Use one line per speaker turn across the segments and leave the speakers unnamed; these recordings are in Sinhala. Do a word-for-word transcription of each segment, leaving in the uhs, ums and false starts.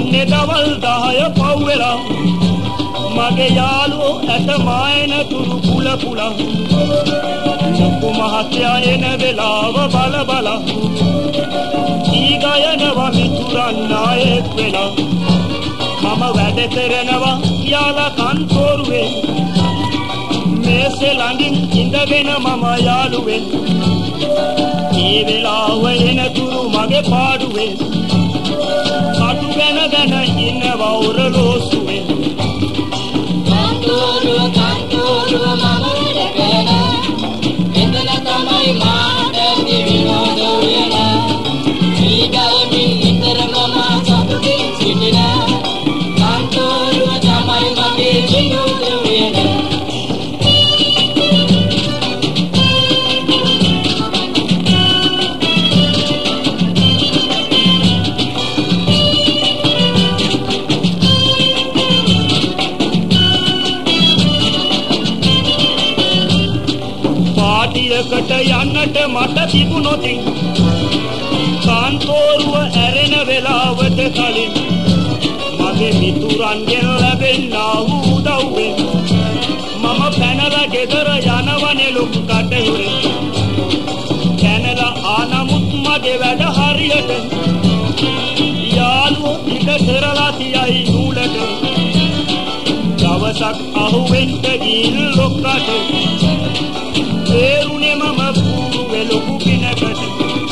යන්නේ දවල් දහය පව් වෙලා මගේ යාළුවෝ ඇට මායන තුරු පුල පුල ලොකු මහත්තයා එන වෙලාව බල බල ඊ ගයනවා මිතුරන් නායෙක් වෙලා මම වැඩ කරනවා යාලා කන්තෝරුවේ මේසේ ළඟින් ඉඳගෙන මම යාළුවෙන් ඒ වෙලාව එන තුරු මගේ පාඩුවේ කටු ගැන ගැන ඉන්නවා උරලෝසුවේ කන්තෝරුව කන්තෝරුව මම වැඩ කරනවා එතන තමයි මාට විනෝද වෙලා ඊ ගයමින් නිතර මම සතුටින් සිටිනා කන්තෝරුව තමයි මගේ විනෝද වෙලා කට යන්නට මට තිබුණොතින් කාන්තෝරුව ඇරෙන වෙලාවට කලින් මගේ මිතුරන්ගෙන් ලැබෙන්නා වූ උදව්වෙන් මම පැනලා ගෙදර යනවනේ ලොකු කටහුරේ පැනලා ආනමුත් මගේ වැඩ හරියට යාළුවෝ ටික කරලා තියයි නූලට දවසක් අහුවෙන්ට ගිහින් ලොක්කට ඒරුනේ මම පුරුවේ ලොකු කෙනෙක්ට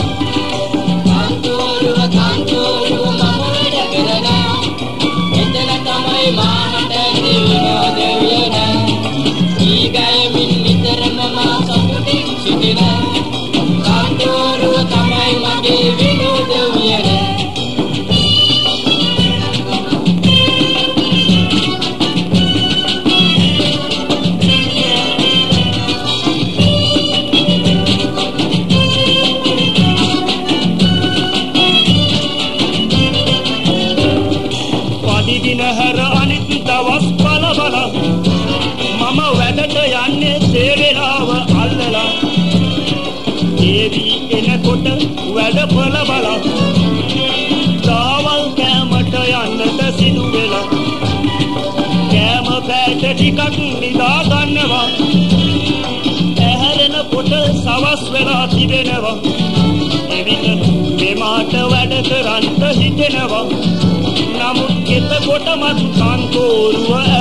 කන්තෝරුව කන්තෝරුව මම වැඩ කරනවා එතන තමයි මාට විනෝද වෙලා ඊ ගයමින් නිතර මම සතුටින් සිටිනා කන්තෝරුව තමයි මගේ විනෝද වෙලා දිනහර අනිත් දවස් බල බල මම වැඩට යන්නේ ඒ වෙලාව අල්ලලා ඒවි එනකොට වැඩ බල බල තාවල් කැමට යන්නට සිදු වෙලා කැම පැට ටිකක් නිදා ගන්නවා ඇහැරෙනකොට සවස් වෙලා තිබෙනවා එවිට මෙමාට වැඩ කරන්න හිතෙනවා නමුත් එතකොට මත් කන්තෝරුව